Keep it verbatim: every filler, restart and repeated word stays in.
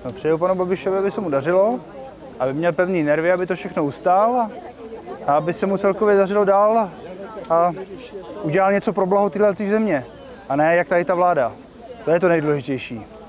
No, přeju panu Babišovi, aby se mu dařilo, aby měl pevný nervy, aby to všechno ustál a aby se mu celkově dařilo dál a udělal něco pro blaho této země. A ne jak tady ta vláda. To je to nejdůležitější.